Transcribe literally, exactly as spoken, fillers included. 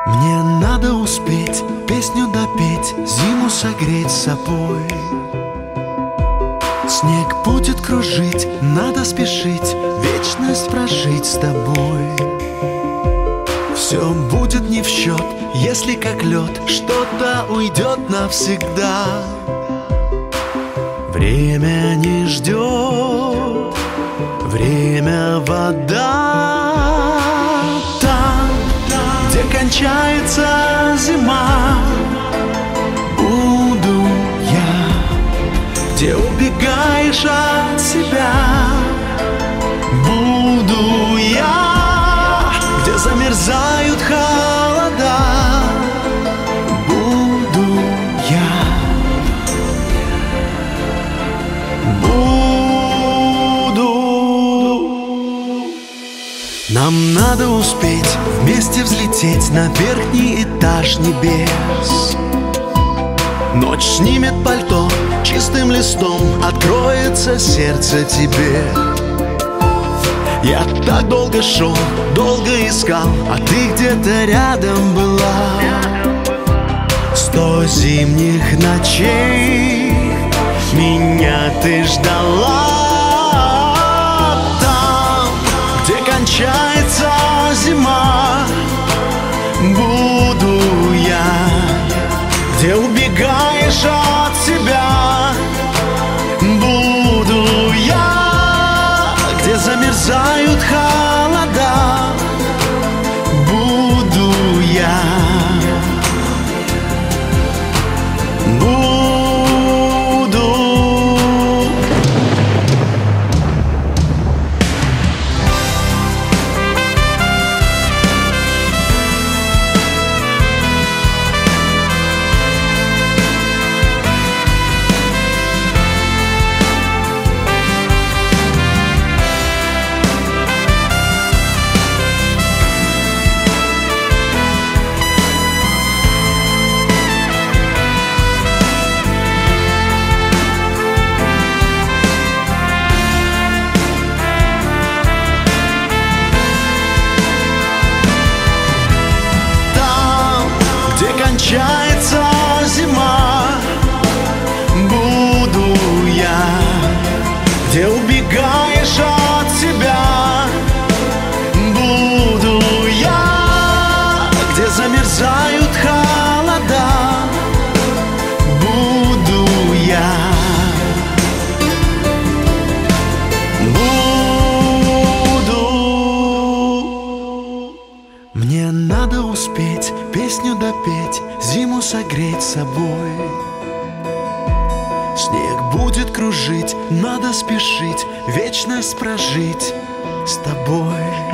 Мне надо успеть песню допеть, зиму согреть собой. Снег будет кружить, надо спешить, вечность прожить с тобой. Все будет не в счет, если как лед что-то уйдет навсегда. Время не ждет, время вода. Там, где кончается зима, буду я. Где убегаешь от себя, буду я. Где замерзают холода, буду я. Буду. Нам надо успеть вместе взлететь на верхний этаж небес. Ночь снимет пальто, чистым листом откроется сердце тебе. Я так долго шел, долго искал, а ты где-то рядом была. Сто зимних ночей меня ты ждала. Там, где кончается зима, буду я. Где убегаешь от себя, буду я. Где замерзают холода, буду я. Буду. Кончается зима, буду я. Где убегаешь от себя, буду я. Где замерзают холода, буду я. Буду. Мне надо успеть песню допеть, зиму согреть собой. Снег будет кружить, надо спешить, вечность прожить с тобой.